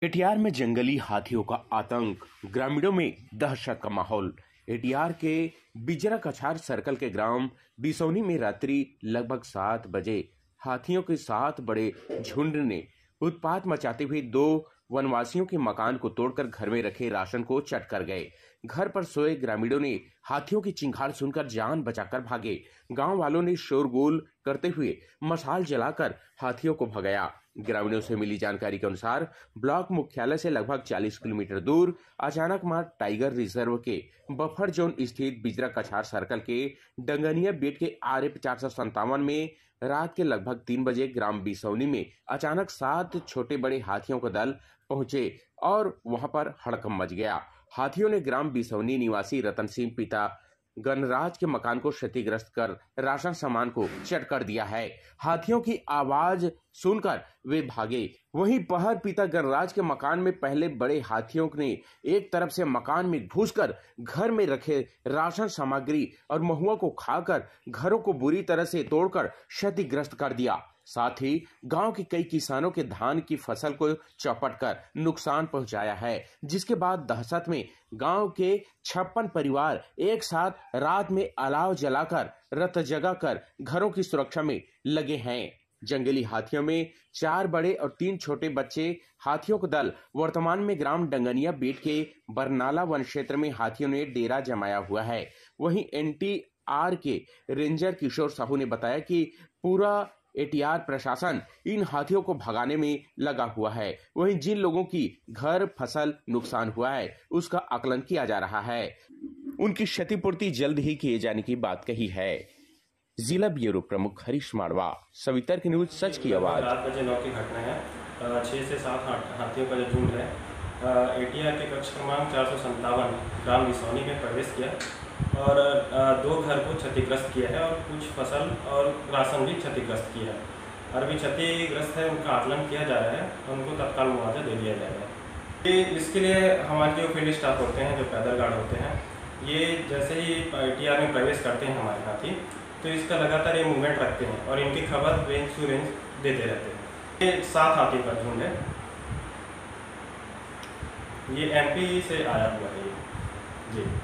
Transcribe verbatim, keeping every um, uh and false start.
ATR में जंगली हाथियों का आतंक, ग्रामीणों में दहशत का माहौल। एटीआर के बिजरा कछार सर्कल के ग्राम बिसौनी में रात्रि लगभग सात बजे हाथियों के सात बड़े झुंड ने उत्पात मचाते हुए दो वनवासियों के मकान को तोड़कर घर में रखे राशन को चट कर गए। घर पर सोए ग्रामीणों ने हाथियों की चिंगार सुनकर जान बचाकर भागे। गांव वालों ने शोरगुल करते हुए मशाल जलाकर हाथियों को भगाया। ग्रामीणों से मिली जानकारी के अनुसार ब्लॉक मुख्यालय से लगभग चालीस किलोमीटर दूर अचानक मार टाइगर रिजर्व के बफर जोन स्थित बिजरा कछार सर्कल के डंगनिया बेट के आर ए चार सौ संतावन में रात के लगभग तीन बजे ग्राम बिसौनी में अचानक सात छोटे बड़े हाथियों का दल पहुंचे और वहां पर हड़कंप मच गया। हाथियों ने ग्राम बिसौनी निवासी रतन सिंह पिता गणराज के मकान को क्षतिग्रस्त कर राशन सामान को चट कर दिया है। हाथियों की आवाज सुनकर वे भागे। वहीं पहर पिता गणराज के मकान में पहले बड़े हाथियों ने एक तरफ से मकान में घुसकर घर में रखे राशन सामग्री और महुआ को खाकर घरों को बुरी तरह से तोड़कर क्षतिग्रस्त कर दिया। साथ ही गांव के कई किसानों के धान की फसल को चौपट कर नुकसान पहुंचाया है, जिसके बाद दहशत में गांव के छप्पन परिवार एक साथ रात में अलाव जलाकर रत जगाकर घरों की सुरक्षा में लगे हैं। जंगली हाथियों में चार बड़े और तीन छोटे बच्चे हाथियों का दल वर्तमान में ग्राम डंगनिया बेट के बरनाला वन क्षेत्र में हाथियों ने डेरा जमाया हुआ है। वहीं एनटीआर के रेंजर किशोर साहू ने बताया कि पूरा एटीआर प्रशासन इन हाथियों को भगाने में लगा हुआ है। वहीं जिन लोगों की घर फसल नुकसान हुआ है उसका आकलन किया जा रहा है। उनकी क्षतिपूर्ति जल्द ही किए जाने की बात कही है। जिला ब्यूरो प्रमुख हरीश मारवा, सवितर की न्यूज, सच की आवाज। रात बजे नौ की घटना है। छह से सात हाथियों का जो झुंड है एटीआर के कक्ष क्रमांक चार सौ संतावन ग्राम बिसौनी में प्रवेश किया और दो घर को क्षतिग्रस्त किया है और कुछ फसल और राशन भी क्षतिग्रस्त किया है। और अभी क्षतिग्रस्त है उनका आकलन किया जा रहा है और उनको तत्काल मुआवजा दे दिया जाएगा। ये इसके लिए हमारे जो फील्ड स्टाफ होते हैं, जो पैदल गार्ड होते हैं, ये जैसे ही एटीआर में प्रवेश करते हैं हमारे हाथी, तो इसका लगातार ये मूवमेंट रखते हैं और इनकी खबर रेंज टू रेंज देते रहते हैं। ये सात हाथी का झुंड है, ये एमपी से आया हुआ है ये जी।